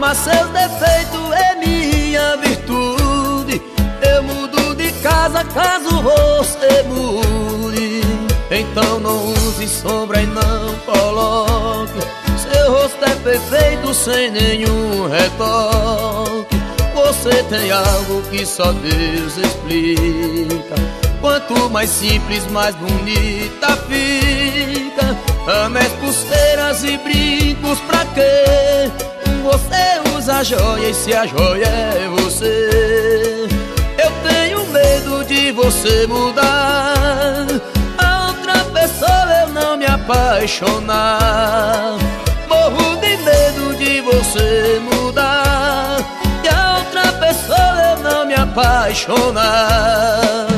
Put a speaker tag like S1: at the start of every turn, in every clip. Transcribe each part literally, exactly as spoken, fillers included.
S1: amar seus defeitos é minha virtude. Eu mudo de casa caso você mude. Então não use sombra e não coloque. Seu rosto é perfeito sem nenhum retoque. Você tem algo que só Deus explica. Quanto mais simples, mais bonita fica. Anéis, pulseiras e brincos, pra quê? Você usa joia e se a joia é você. Eu tenho medo de você mudar, a outra pessoa eu não me apaixonar. Morro de medo de você mudar e a outra pessoa eu não me apaixonar.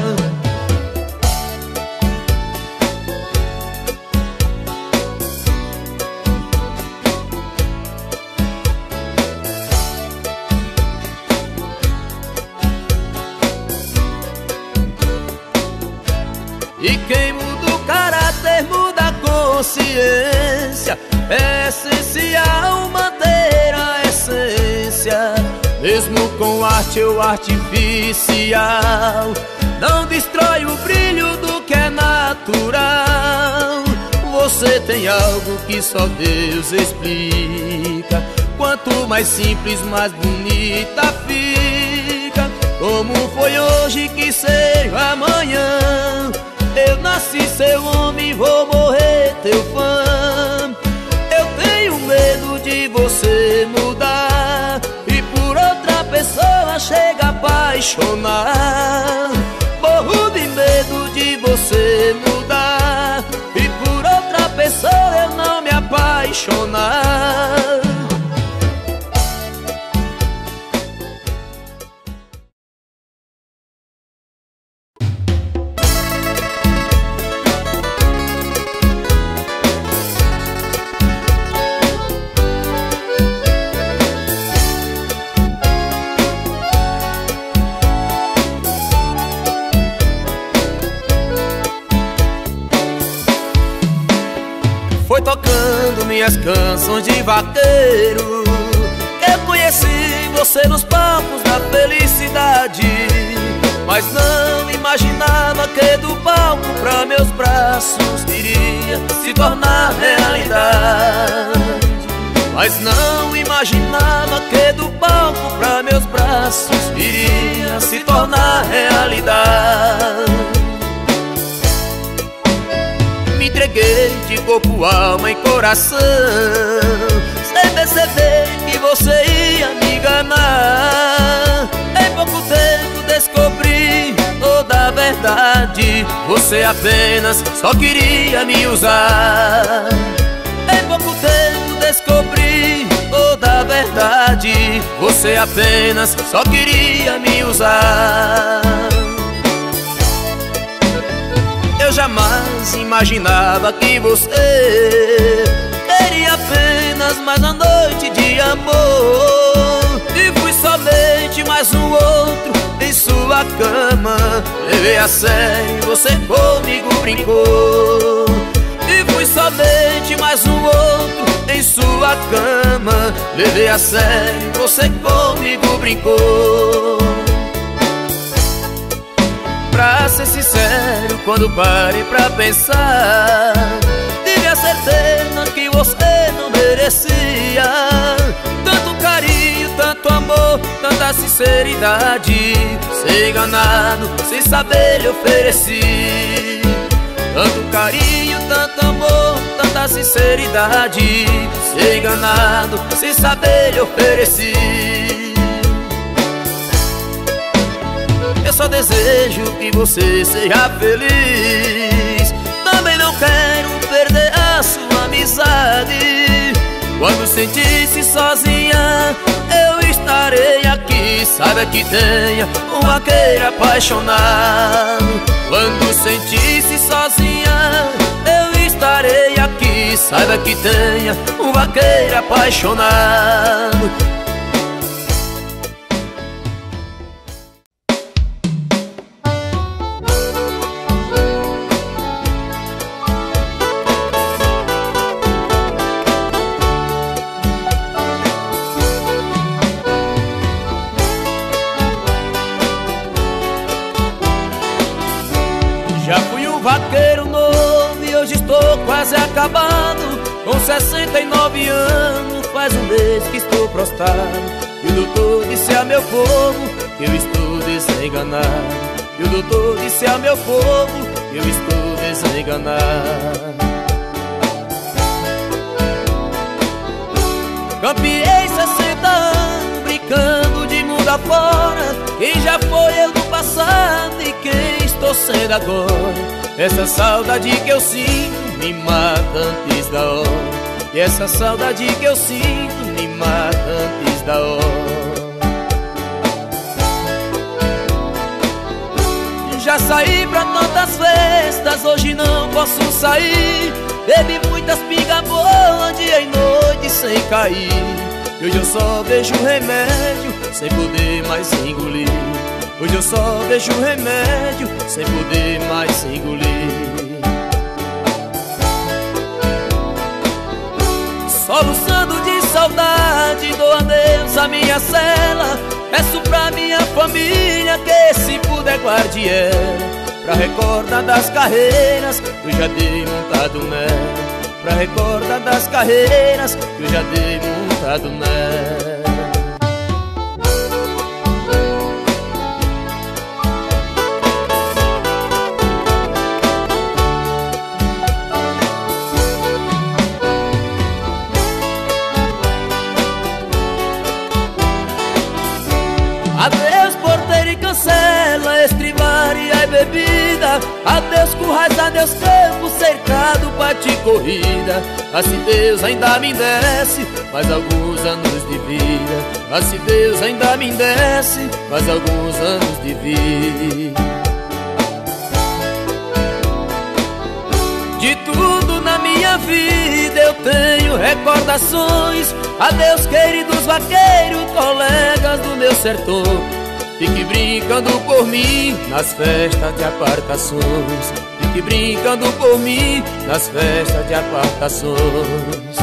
S1: E quem muda o caráter muda a consciência. É essencial manter a essência, mesmo com arte ou artificial. Não destrói o brilho do que é natural. Você tem algo que só Deus explica. Quanto mais simples, mais bonita fica. Como foi hoje que seja amanhã. Eu nasci seu homem, vou morrer teu fã. Eu tenho medo de você mudar e por outra pessoa chega a apaixonar. Morro de medo de você mudar e por outra pessoa eu não me apaixonar.
S2: Foi tocando minhas canções de vaqueiro que eu conheci você nos palcos da felicidade. Mas não imaginava que do palco pra meus braços iria se tornar realidade. Mas não imaginava que do palco pra meus braços iria se tornar realidade. Me entreguei de corpo, alma e coração, sem perceber que você ia me enganar. Em pouco tempo descobri toda a verdade. Você apenas só queria me usar. Em pouco tempo descobri toda a verdade. Você apenas só queria me usar. Eu jamais imaginava que você queria apenas mais uma noite de amor. E fui somente mais um outro em sua cama. Levei a sério, você comigo brincou. E fui somente mais um outro em sua cama. Levei a sério, você comigo brincou. Pra ser sincero, quando parei pra pensar, tive a certeza que você não merecia tanto carinho, tanto amor, tanta sinceridade. Ser enganado, sem saber lhe ofereci tanto carinho, tanto amor, tanta sinceridade. Ser enganado, sem saber lhe ofereci. Eu só desejo que você seja feliz. Também não quero perder a sua amizade. Quando sentir-se sozinha, eu estarei aqui. Saiba que tenha um vaqueiro apaixonado. Quando sentir-se sozinha, eu estarei aqui. Saiba que tenha um vaqueiro apaixonado. acabado. Com sessenta e nove anos, faz um mês que estou prostrado. E o doutor disse a meu povo que eu estou desenganado. E o doutor disse a meu povo que eu estou desenganado. Campeei sessenta anos brincando de mundo afora. Quem já foi eu no passado e quem estou sendo agora. Essa saudade que eu sinto me mata antes da hora. E essa saudade que eu sinto me mata antes da hora. Já saí pra tantas festas, hoje não posso sair. Bebi muitas pingas boas, dia e noite sem cair. E hoje eu só vejo remédio, sem poder mais engolir. Hoje eu só vejo remédio, sem poder mais engolir. Soluçando de saudade, dou adeus à minha cela. Peço pra minha família que se puder guarde ela. Pra recordar das carreiras que eu já dei montado nela. Pra recordar das carreiras que eu já dei montado nela. Adeus porteiro e cancela, estribaria e bebida. Adeus currais, adeus campo, cercado pra te corrida. Assim Deus ainda me desce mais alguns anos de vida. Assim Deus ainda me desce mais alguns anos de vida. De tudo na minha vida eu tenho recordações. Adeus queridos vaqueiros, colegas do meu sertão. Fique brincando por mim nas festas de apartações. Fique brincando por mim nas festas de apartações.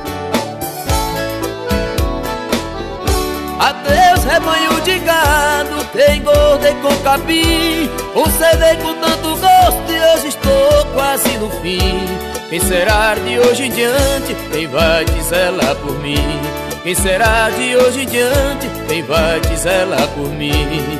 S2: Adeus rebanho de gado que engordei com capim. Concedei com tanto gosto e hoje estou quase no fim. Quem será de hoje em diante quem vai te zelar por mim? Quem será de hoje em diante quem vai te zelar por mim?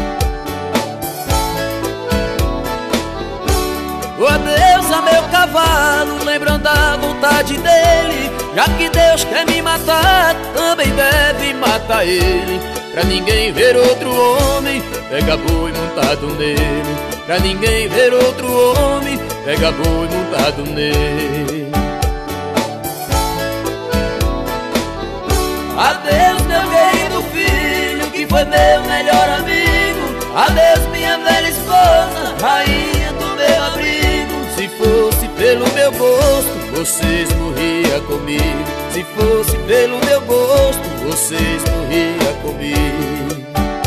S2: O adeus a meu cavalo, lembrando a vontade dele. Já que Deus quer me matar, também deve matar ele. Pra ninguém ver outro homem, pega boi montado nele. Pra ninguém ver outro homem, pega boi montado nele. Adeus meu querido filho, que foi meu melhor amigo. Adeus minha velha esposa, rainha do meu abrigo. Se fosse pelo meu gosto, vocês morriam comigo. Se fosse pelo meu gosto, vocês morriam comigo.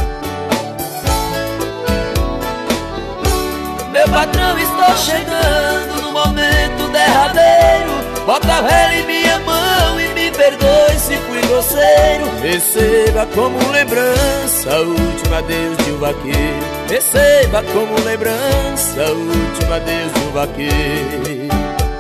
S2: Meu patrão, estou chegando no momento derradeiro. Bota a vela em minha mão e me perdoe se fui grosseiro. Receba como lembrança o último adeus de um vaqueiro. Receba como lembrança o último adeus de um vaqueiro.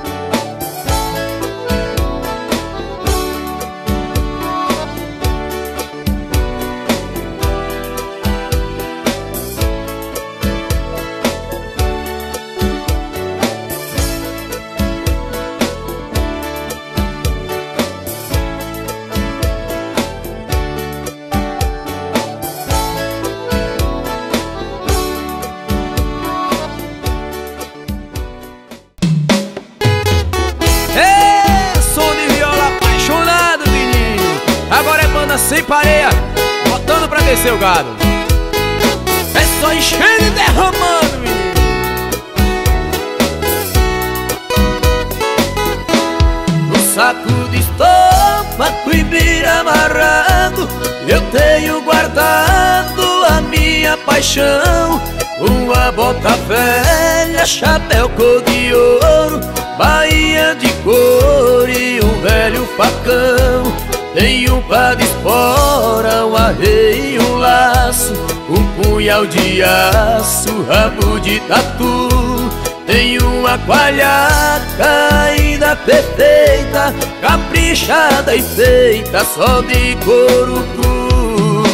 S1: Sem pareia, botando pra descer o gado. É só enchendo e derramando, menino. No saco de estopa, cuibira amarrado, eu tenho guardado a minha paixão. Uma bota velha, chapéu cor de ouro, bainha de couro e um velho facão. Tenho pá de espora, um arreio e um laço, um punhal de aço, rabo de tatu
S2: Tem uma coalhaca ainda perfeita, caprichada e feita só de couro cru.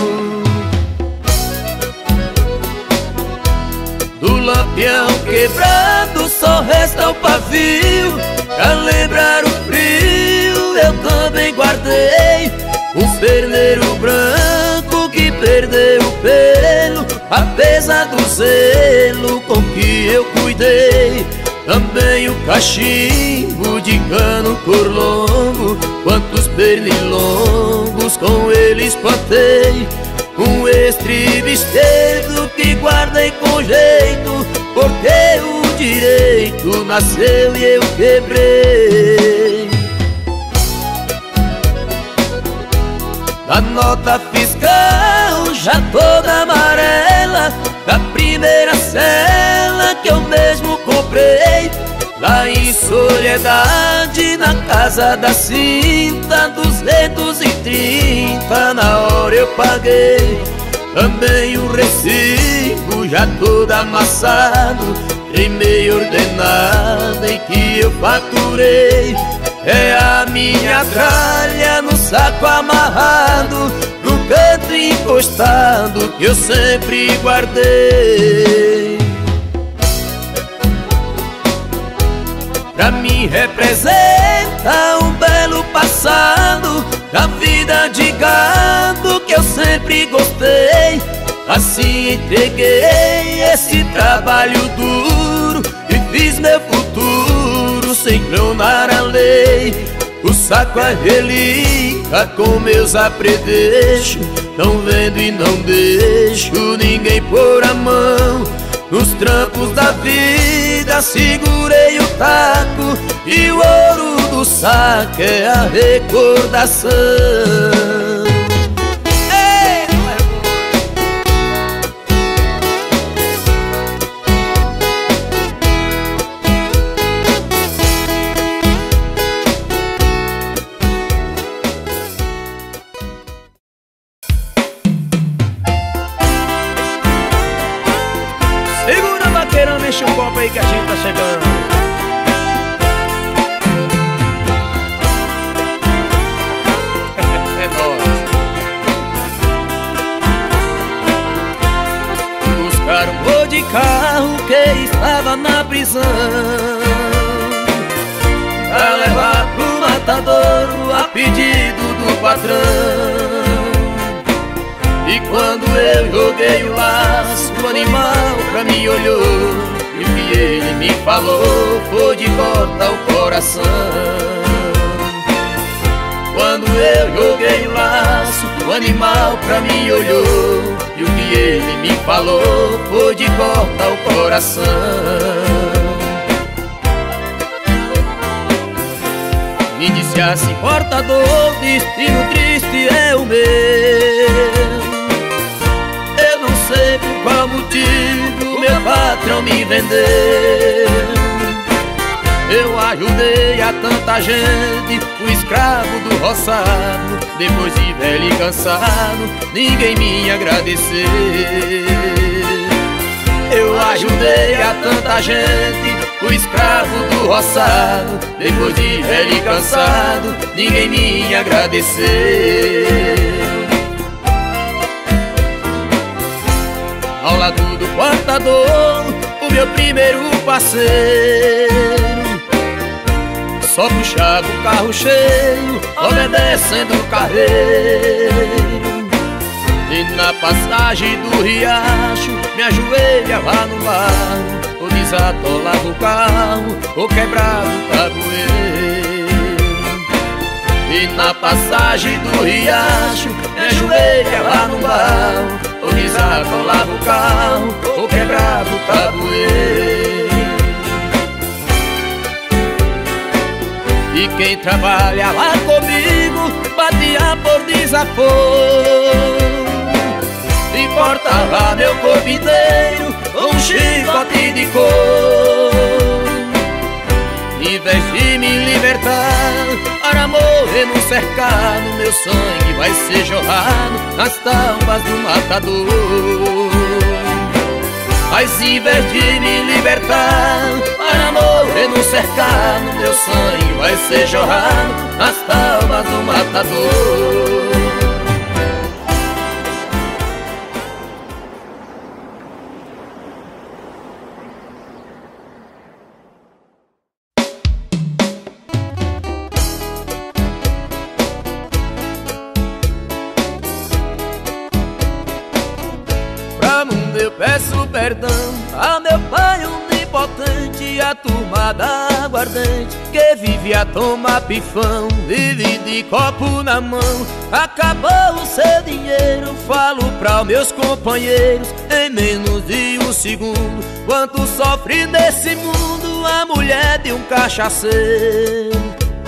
S2: Do lampião quebrado só resta o pavio, pra lembrar o frio eu também guardei um perneiro branco que perdeu o pelo, apesar do zelo com que eu cuidei. Também o cachimbo de cano cor longo, quantos pernilongos com ele espantei. Um estribo esquerdo que guardei com jeito, porque o direito nasceu e eu quebrei. Da nota fiscal já toda amarela, da primeira cela que eu mesmo comprei, lá em Soledade, na casa da cinta, duzentos e trinta na hora eu paguei. Também o recibo já todo amassado, em meio ordenado em que eu faturei. É a minha tralha no saco amarrado, no canto encostado que eu sempre guardei. Pra mim representa um belo passado da vida de gado que eu sempre gostei. Assim entreguei esse trabalho duro e fiz meu futuro sem clonar a lei. O saco é relíquia com meus apredeços, não vendo e não deixo ninguém pôr a mão. Nos trampos da vida segurei o taco, e o ouro do saco é a recordação.
S1: Enche um copo aí que a gente tá chegando. É nóis. Buscaram um boi de carro que estava na prisão, pra levar pro matadouro a pedido do patrão. E quando eu joguei o laço, o animal pra mim olhou, e o que ele me falou foi de cortar o coração. Quando eu joguei o laço, o animal pra mim olhou, e o que ele me falou foi de cortar o coração. Me disse assim: portador, destino triste é o meu. Eu não sei por qual motivo meu patrão me vendeu. Eu ajudei a tanta gente, o escravo do roçado. Depois de velho e cansado, ninguém me agradeceu. Eu ajudei a tanta gente, o escravo do roçado. Depois de velho e cansado, ninguém me agradeceu. Ao lado do portador, o meu primeiro parceiro só puxava o carro cheio, obedecendo o carreiro. E na passagem do riacho, me ajoelhava no mar, ou desatolava o carro, ou quebrava o tabuleiro. E na passagem do riacho, me ajoelhava no mar, ou desatolava o carro, ou quebrava o tabuleiro. E quem trabalhava comigo batia por desaforo e cortava meu corpo inteiro com um chicote de couro. Em vez de me libertar para morrer no cercado, meu sangue vai ser jorrado nas tábuas do matador.
S2: Mas em vez de me libertar, para morrer no cercado, meu sangue vai ser jorrado nas palmas do matador.
S1: Eu peço perdão a meu pai onipotente e a turma da aguardente que vive a tomar pifão, vive de copo na mão. Acabou o seu dinheiro, falo pra meus companheiros em menos de um segundo. Quanto sofre nesse mundo a mulher de um cachaceiro.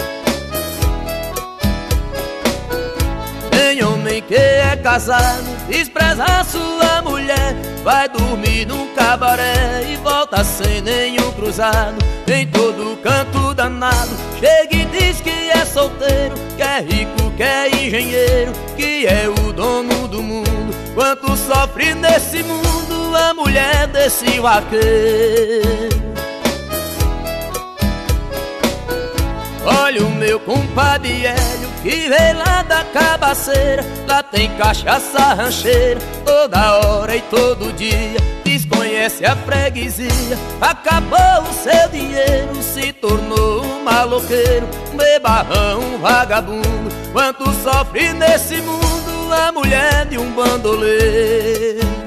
S1: Tem homem que é casado, despreza a sua mulher, vai dormir num cabaré e volta sem nenhum cruzado. Em todo canto danado, chega e diz que é solteiro, que é rico, que é engenheiro, que é o dono do mundo. Quanto sofre nesse mundo a mulher desse vaqueiro. Olha o meu compadre Hélio, que vem lá da cabaceira. Lá tem cachaça rancheira, toda hora e todo dia. Desconhece a freguesia, acabou o seu dinheiro, se tornou um maloqueiro, um bebarrão, um vagabundo. Quanto sofre nesse mundo a mulher de um bandoleiro.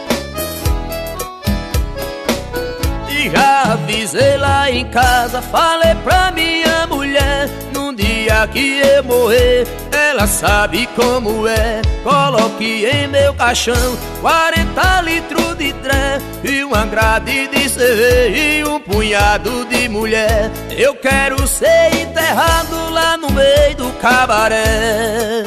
S1: E já avisei lá em casa, falei pra minha mulher, num dia que eu morrer, ela sabe como é. Coloque em meu caixão quarenta litros de tré e uma grade de cerveja e um punhado de mulher. Eu quero ser enterrado lá no meio do cabaré.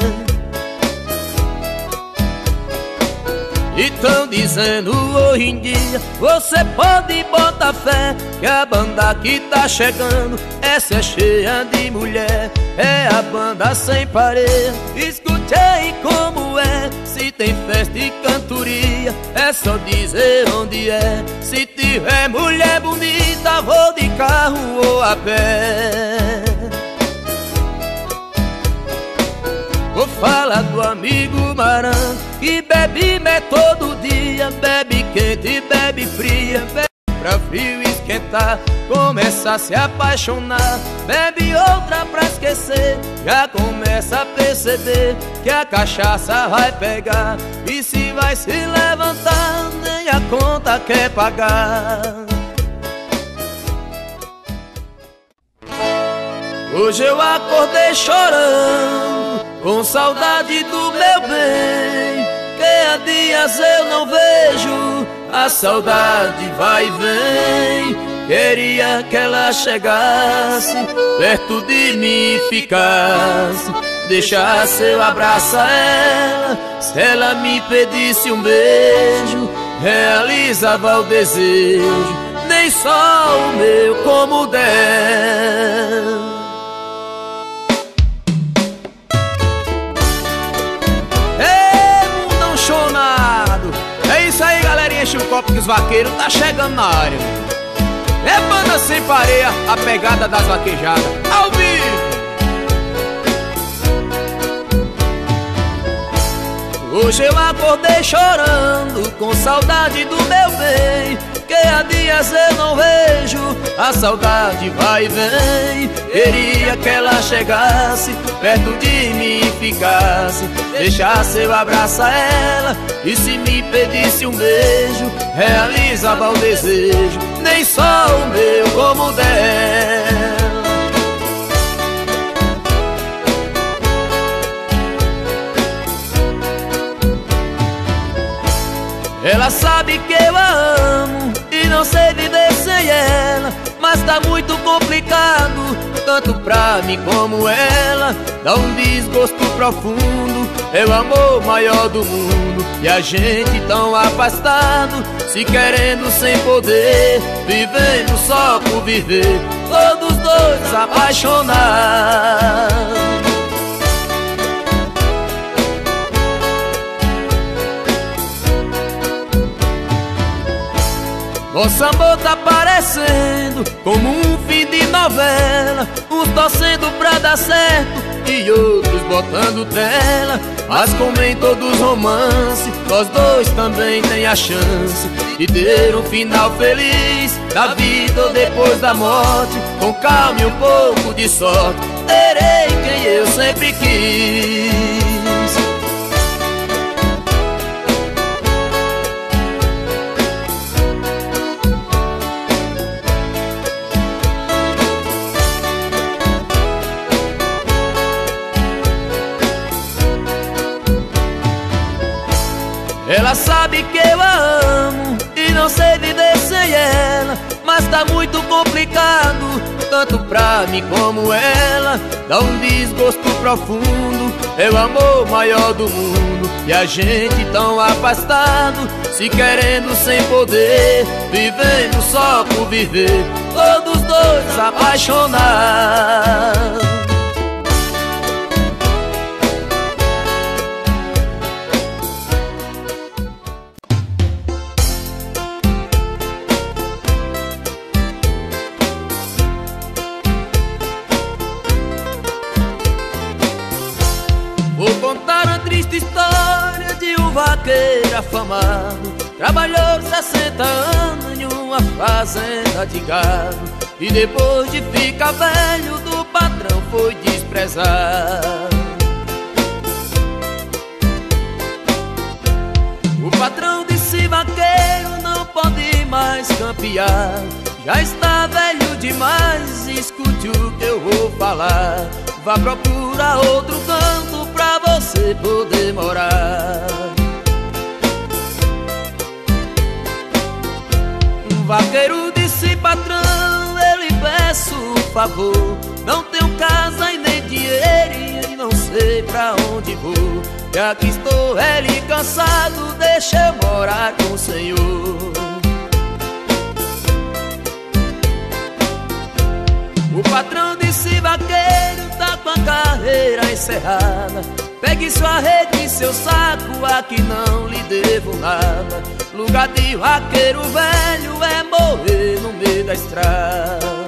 S1: E tão dizendo hoje em dia, você pode botar fé, que a banda que tá chegando, essa é cheia de mulher. É a banda sem parede, escute aí como é. Se tem festa e cantoria, é só dizer onde é. Se tiver mulher bonita, vou de carro ou a pé. Vou falar do amigo Maran, que bebe mé todo dia, bebe quente e bebe fria, bebe pra frio esquentar, começa a se apaixonar, bebe outra pra esquecer, já começa a perceber que a cachaça vai pegar, e se vai se levantar, nem a conta quer pagar. Hoje eu acordei chorando, com saudade do meu bem, que há dias eu não vejo, a saudade vai e vem. Queria que ela chegasse perto de mim e ficasse, deixasse eu abraçar ela. Se ela me pedisse um beijo, realizava o desejo, nem só o meu como o dela. É isso aí, galerinha, enche o copo que os vaqueiros tá chegando na área. É banda sem pareia, a pegada das vaquejadas, ao vivo. Hoje eu acordei chorando, com saudade do meu bem, que há dias eu não vejo, a saudade vai e vem. Queria que ela chegasse perto de mim e ficasse, deixasse eu abraçar ela, e se me pedisse um beijo, realizava o desejo, nem só o meu como o dela. Ela sabe que eu a amo e não sei viver sem ela, mas tá muito complicado, tanto pra mim como ela. Dá um desgosto profundo, é o amor maior do mundo, e a gente tão afastado, se querendo sem poder, vivendo só por viver, todos dois apaixonados.
S2: nosso amor tá parecendo como um fim de novela, uns torcendo pra dar certo e outros botando tela. Mas como em todos os romances, nós dois também tem a chance de ter um final feliz, da vida ou depois da morte. Com calma e um pouco de sorte, terei quem eu sempre quis. Ela sabe que eu a amo e não sei viver sem ela, mas tá muito complicado, tanto pra mim como ela. Dá um desgosto profundo, é o amor maior do mundo, e a gente tão afastado, se querendo sem poder, vivendo só por viver, todos dois apaixonados. Vou contar uma triste história de um vaqueiro afamado. Trabalhou sessenta anos em uma fazenda de gado, e depois de ficar velho do patrão foi desprezado. O patrão disse: vaqueiro, não pode mais campear, já está velho demais, escute o que eu vou falar. Vá procurar outro canto pra você poder morar. Um vaqueiro disse: patrão, eu lhe peço um favor, não tenho casa e nem dinheiro e não sei pra onde vou, já que estou velho e cansado, deixa eu morar com o senhor. O patrão disse: vaqueiro, tá com a carreira encerrada, pegue sua rede e seu saco, aqui não lhe devo nada. Lugar de vaqueiro velho é morrer no meio da estrada.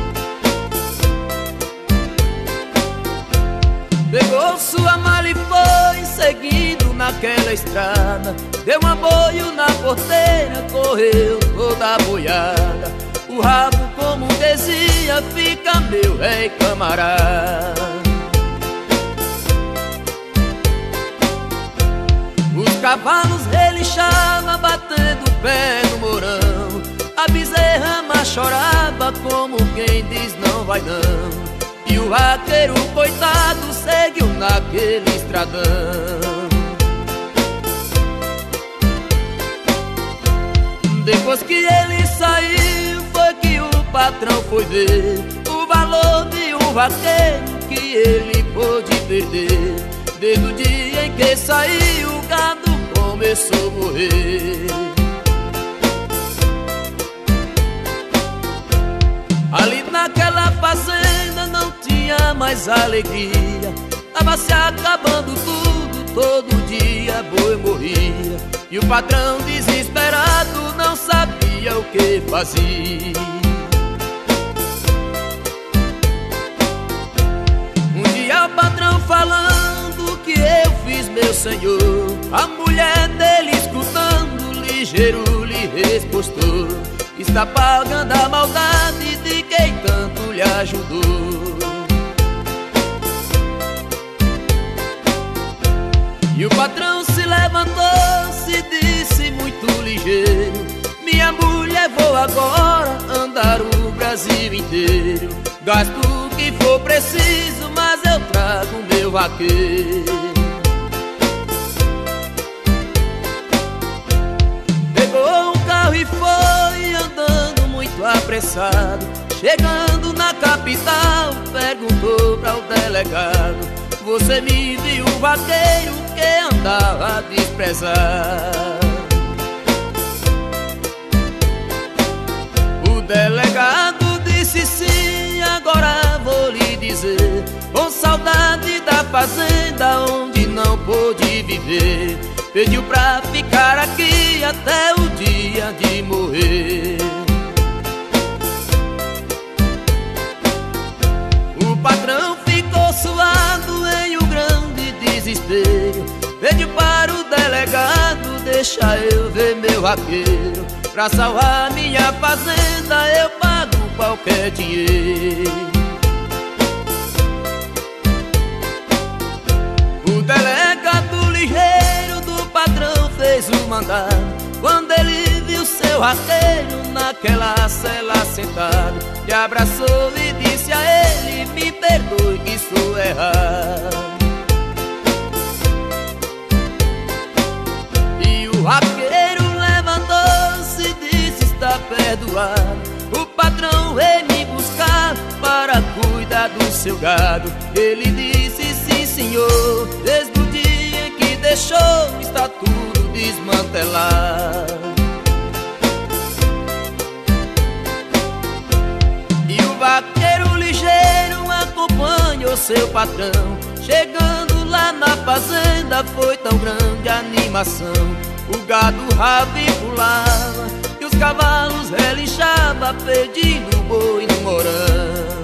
S2: Pegou sua mala e foi seguindo naquela estrada, deu um aboio na porteira, correu toda boiada. O rabo, como dizia, fica meu rei camarada. Os cavalos relinchavam, batendo o pé no morão, a bezerra mas chorava como quem diz não vai não, e o vaqueiro coitado seguiu naquele estradão. Depois que ele saiu, foi que o patrão foi ver o valor de um vaqueiro que ele pôde perder. Desde o dia em que saiu, o gado começou a morrer. Ali naquela fazenda não tinha mais alegria, tava se acabando tudo, todo dia boi morria, e o patrão desesperado não sabia o que fazia. Um dia o patrão falando: que eu fiz, meu senhor? A mulher dele escutando, ligeiro lhe respostou: está pagando a maldade de quem tanto lhe ajudou. E o patrão se levantou, se disse muito ligeiro: minha mulher, vou agora andar o Brasil inteiro, gasto o que for preciso, mas eu trago meu vaqueiro. Pegou um carro e foi andando muito apressado, chegando na capital, perguntou para o delegado: você me viu o vaqueiro que andava desprezado? O delegado disse: sim, agora vou lhe dizer, com saudade da fazenda onde não pôde viver, pediu pra ficar aqui até o dia de morrer.
S1: deixa eu ver meu vaqueiro. Pra salvar minha fazenda eu pago qualquer dinheiro. O delegado ligeiro do patrão fez o mandado. Quando ele viu seu vaqueiro naquela cela sentado, te abraçou e disse a ele: me perdoe que sou errado. E o vaqueiro levantou-se e disse: está perdoado. O patrão veio me buscar para cuidar do seu gado. Ele disse: sim senhor, desde o dia em que deixou está tudo desmantelado. E o vaqueiro ligeiro acompanhou seu patrão. Chegando lá na fazenda foi tão grande a animação. O gado rabo pulava e os cavalos relinchavam pedindo boi no morão.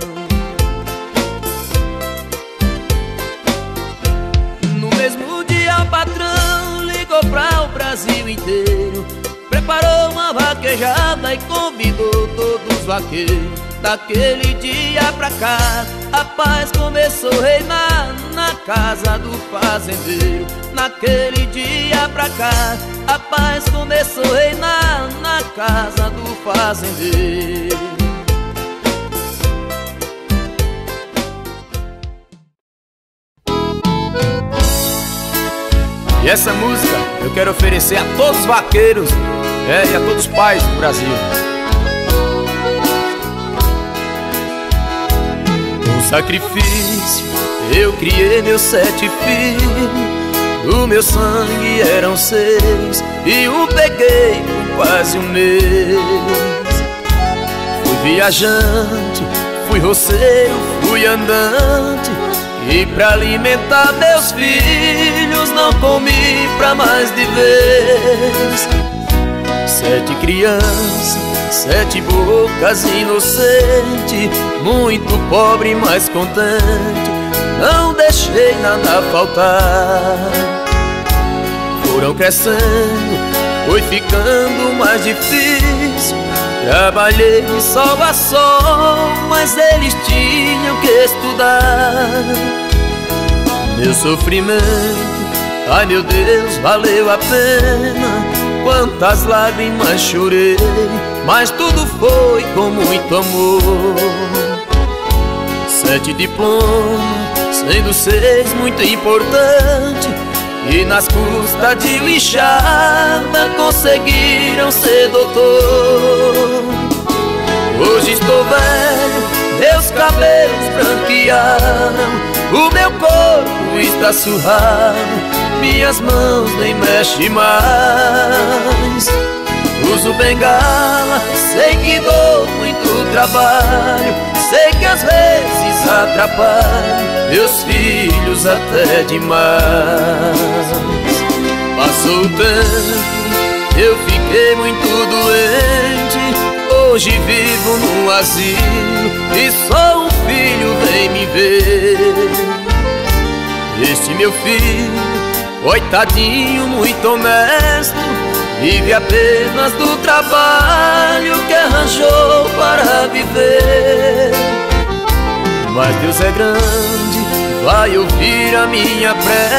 S1: No mesmo dia o patrão ligou pra o Brasil inteiro, preparou uma vaquejada e convidou todos os vaqueiros. Daquele dia pra cá a paz começou a reinar na casa do fazendeiro. Naquele dia pra cá a paz começou a reinar na casa do fazendeiro.
S2: E essa música eu quero oferecer a todos os vaqueiros, é, e a todos os pais do Brasil. Com sacrifício eu criei meus sete filhos. Do meu sangue eram seis e um peguei com quase um mês. Fui viajante, fui roceiro, fui andante, e pra alimentar meus filhos não comi pra mais de vez. Sete crianças, sete bocas inocente, muito pobre mas contente, não deixei nada faltar. Foram crescendo, foi ficando mais difícil. Trabalhei de sol a sol, mas eles tinham que estudar. Meu sofrimento, ai meu Deus, valeu a pena. Quantas lágrimas chorei, mas tudo foi com muito amor. Sete diplomas, sendo seis muito importante, e nas custas de lixada conseguiram ser doutor. Hoje estou velho, meus cabelos branquearam, o meu corpo está surrado, minhas mãos nem mexem mais. Uso bengala, sei que dou muito trabalho, sei que às vezes atrapalho meus filhos até demais. Passou o tempo, eu fiquei muito doente, hoje vivo num asilo e só um filho vem me ver. Este meu filho, coitadinho, muito honesto, vive apenas do trabalho que arranjou para viver. Mas Deus é grande, vai ouvir a minha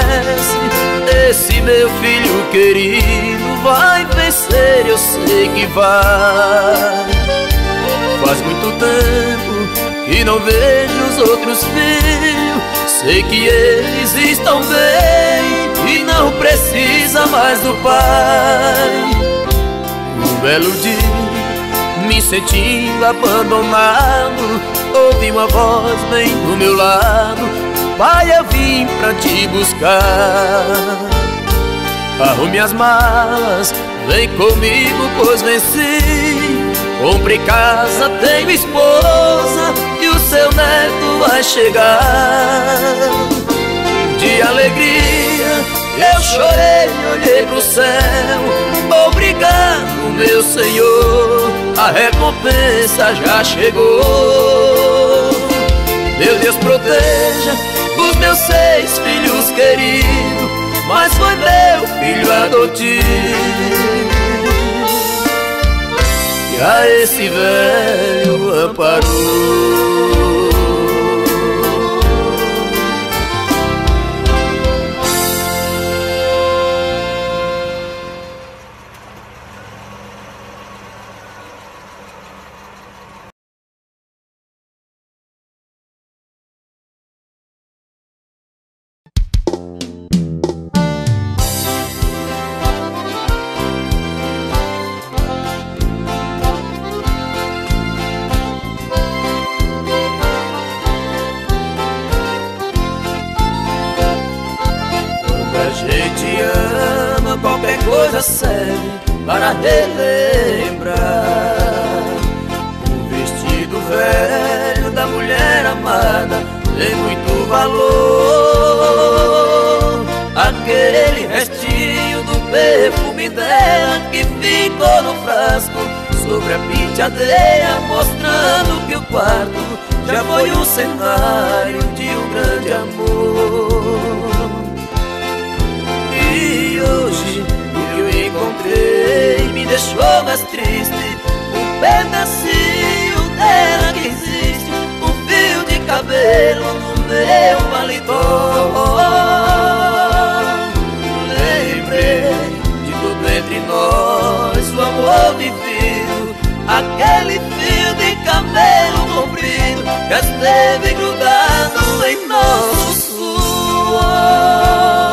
S2: prece. Esse meu filho querido vai vencer, eu sei que vai. Faz muito tempo que não vejo os outros filhos, sei que eles estão bem e não precisa mais do pai. Um belo dia, me sentindo abandonado, ouvi uma voz bem do meu lado: pai, eu vim pra te buscar. Arrume as malas, vem comigo, pois venci. Comprei casa, tenho esposa e o seu neto vai chegar. De alegria eu chorei, olhei pro céu. Obrigado, meu Senhor, a recompensa já chegou. Meu Deus, proteja os meus seis filhos queridos, mas foi meu filho adotivo que a esse velho amparou. Qualquer coisa serve para relembrar o vestido velho da mulher amada tem muito valor. Aquele restinho do perfume dela que ficou no frasco sobre a penteadeira, mostrando que o quarto já foi um cenário de um grande amor. E hoje o que eu encontrei me deixou mais triste. Um pedacinho dela que existe, um fio de cabelo no meu paletó. Lembrei de tudo entre nós, o amor vivido, aquele fio de cabelo comprido que esteve grudado em nosso suor.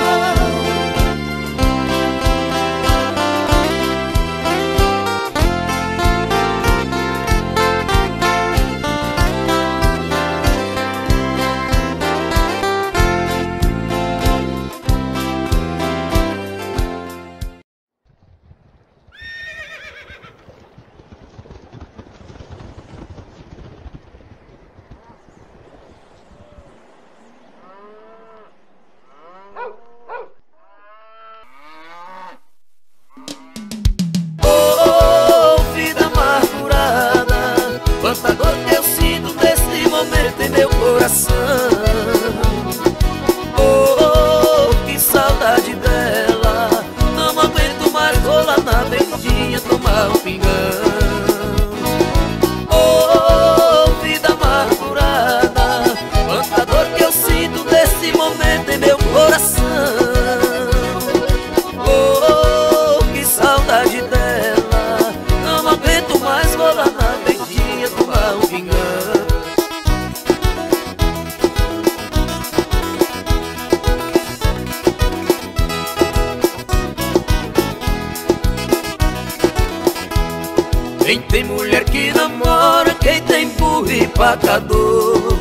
S2: Quem tem mulher que namora, quem tem burro e pacador,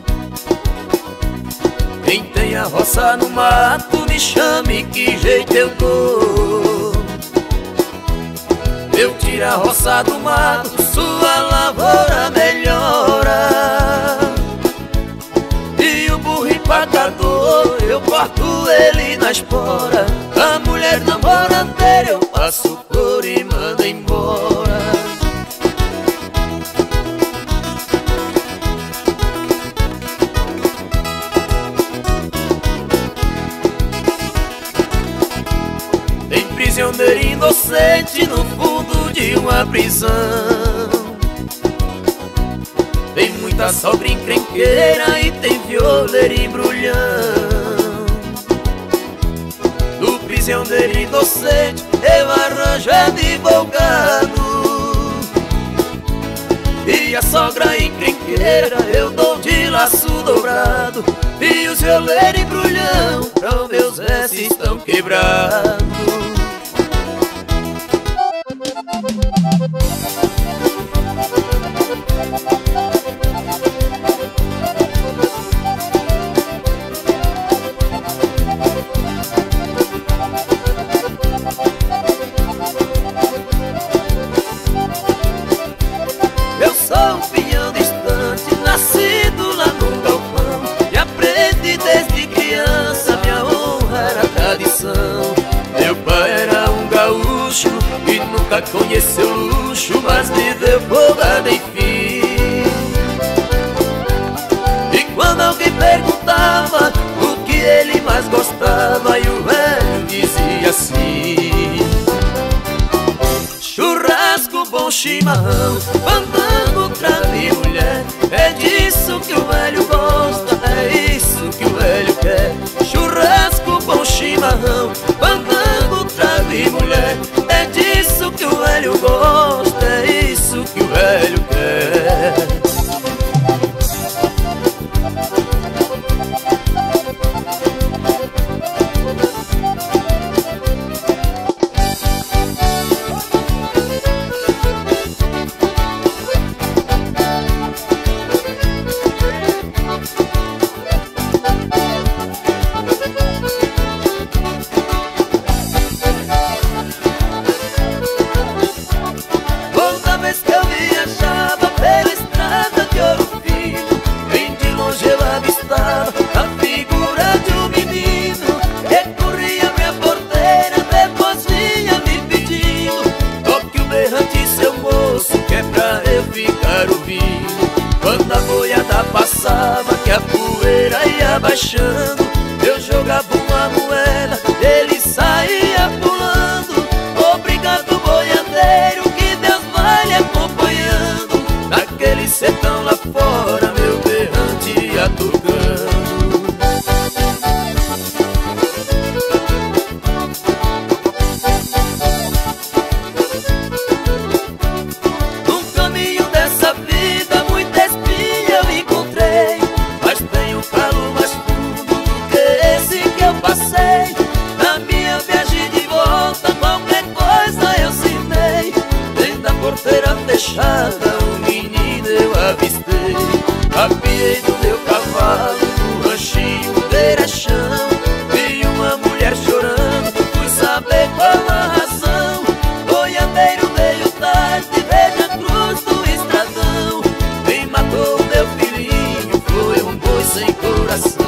S2: quem tem a roça no mato, me chame que jeito eu dou. Eu tiro a roça do mato, sua lavoura melhora. E o burro e pacador, eu corto ele na espora. A mulher namoradeira eu passo por e mando embora. Prisioneiro inocente no fundo de uma prisão. Tem muita sogra encrenqueira e tem violeiro embrulhão. Do prisioneiro inocente eu arranjo advogado, e a sogra encrenqueira eu dou de laço dobrado. E os violeiros embrulhão pra meus versos estão quebrados. Eu sou um pinhão distante, nascido lá no galpão, e aprendi desde criança, minha honra era tradição. Meu pai era um gaúcho e nunca conheceu luxo, mas viveu folgado enfim. E quando alguém perguntava o que ele mais gostava, e o chimarrão, fandango, trave, mulher. É disso que o velho gosta, é isso que o velho quer. Churrasco, bom chimarrão, fandango, trave, mulher. É disso que o velho gosta, é isso que o velho quer.
S1: Quando a boiada passava, que a poeira ia baixando, eu jogava uma moeda, ele saía pulando. Obrigado, boiadeiro, que Deus vai lhe acompanhando. Naquele sertão lá fora, meu berrante ia tocando.
S2: Na minha viagem de volta, qualquer coisa eu sinei. Dentro da porteira fechada, o menino eu avistei. Apiei do meu cavalo, no ranchinho beira-chão. Vi uma mulher chorando, fui saber qual a razão. Boiadeiro veio tarde, veja a cruz do estradão. Quem matou meu filhinho foi um boi sem coração.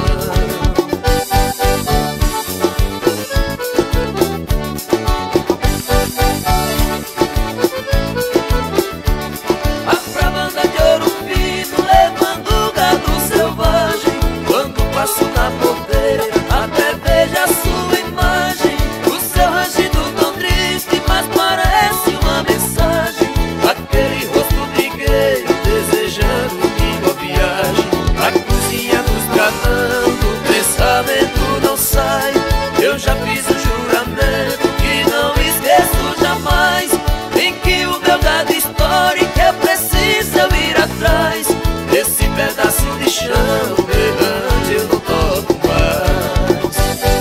S2: Na porteira, até veja a sua imagem. O seu rangido tão triste, mas parece uma mensagem. Aquele rosto brigueiro, desejando uma viagem. A cozinha nos tratando, o pensamento não sai. Eu já fiz o juramento que não esqueço jamais. Em que o meu gado estoure, que é preciso eu ir atrás. Esse pedaço de chão, berrante, eu não toco mais.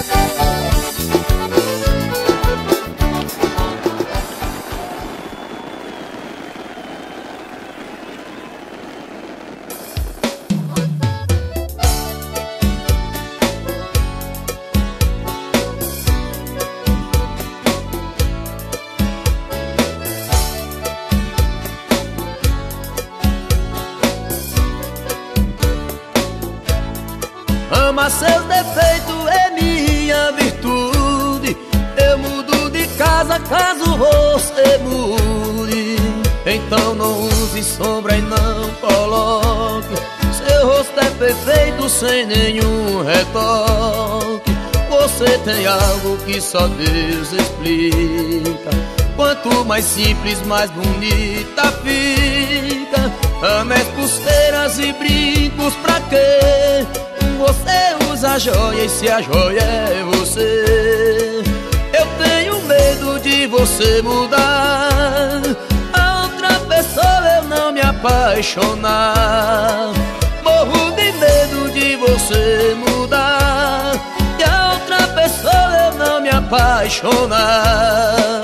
S1: Ama seus defeitos é minha virtude. Eu mudo de casa caso você mude. Então não use sombra e não coloque. Seu rosto é perfeito sem nenhum retoque. Você tem algo que só Deus explica. Quanto mais simples, mais bonita fica. Anéis, pulseiras e brincos pra quê? Você usa joia e se a joia é você. Eu tenho medo de você mudar, a outra pessoa eu não me apaixonar. Morro de medo de você mudar, e a outra pessoa eu não me apaixonar.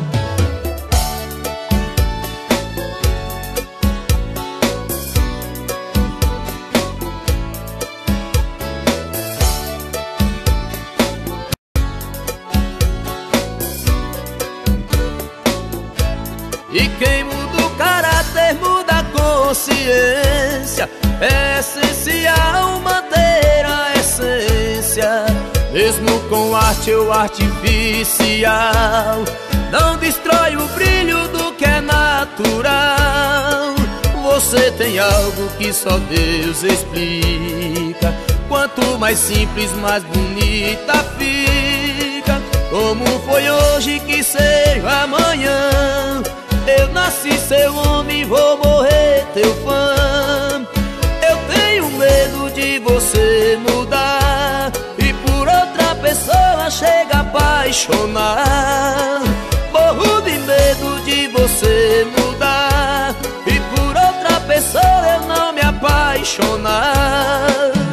S1: E quem muda o caráter muda a consciência. É essencial manter a essência, mesmo com arte ou artificial. Não destrói o brilho do que é natural. Você tem algo que só Deus explica. Quanto mais simples, mais bonita fica. Como foi hoje que seja amanhã. Eu nasci seu homem, vou morrer teu fã. Eu tenho medo de você mudar e por outra pessoa chega a apaixonar. Morro de medo de você mudar e por outra pessoa eu não me apaixonar.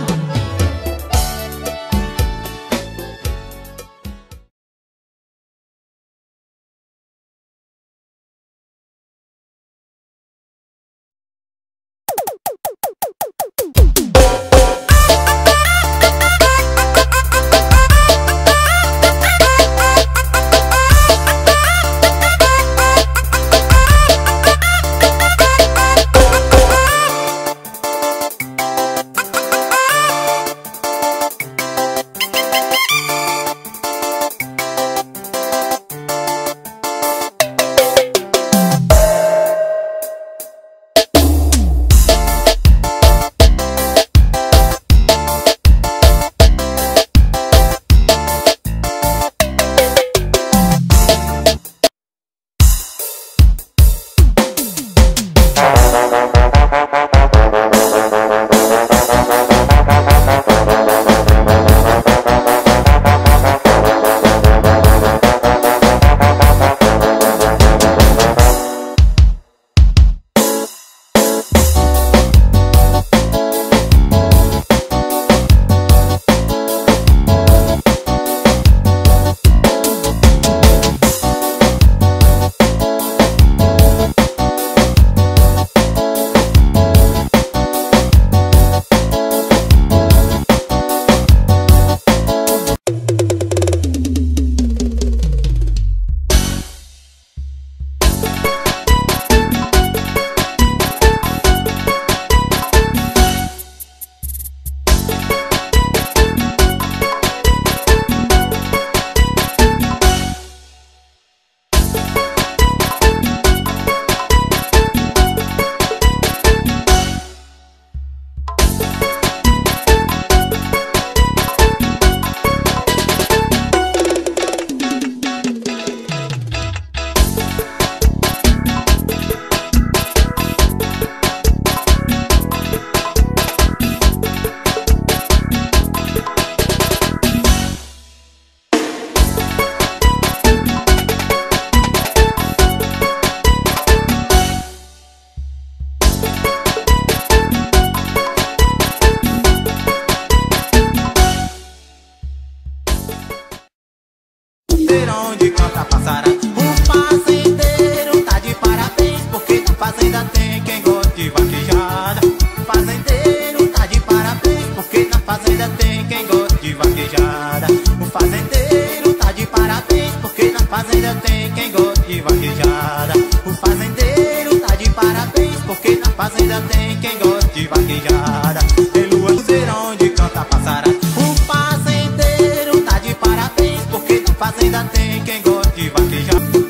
S3: Onde canta passará. O fazendeiro tá de parabéns, porque na fazenda tem quem gosta de vaquejada. O fazendeiro tá de parabéns, porque na fazenda tem quem gosta de vaquejada. O fazendeiro tá de parabéns, porque na fazenda tem quem gosta de vaquejada. O fazendeiro tá de parabéns, porque na fazenda tem quem gosta de vaquejada. Tem lua no onde canta passará. O fazendeiro tá de parabéns, porque na fazenda tem quem gosta de vaquejar.